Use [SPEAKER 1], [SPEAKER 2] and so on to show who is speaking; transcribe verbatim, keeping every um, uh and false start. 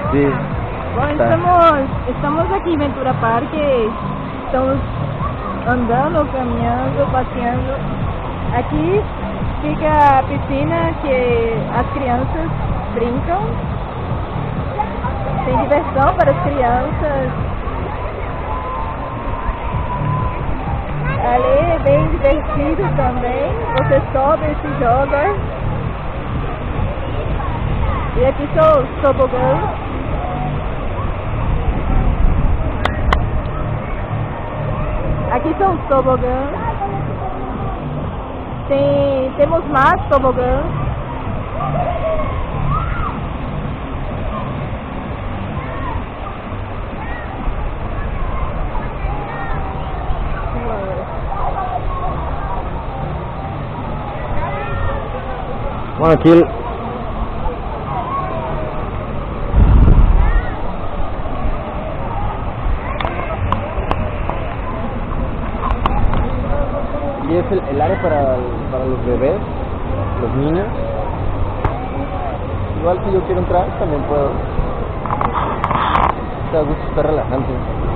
[SPEAKER 1] Sí.
[SPEAKER 2] Bom,
[SPEAKER 1] Tá.
[SPEAKER 2] estamos, estamos aqui em Ventura Park, estamos andando, caminhando, passeando. Aqui fica a piscina que as crianças brincam. Tem diversão para as crianças. Ali é bem divertido também. Você sobe e se joga. E aqui são os tobogãs. Aqui são os tobogãs. Tem, temos mais tobogãs.
[SPEAKER 1] Bueno, aquí el... Y es el, el área para, para los bebés, los niños. Igual si yo quiero entrar, también puedo. Está a gusto, está relajante.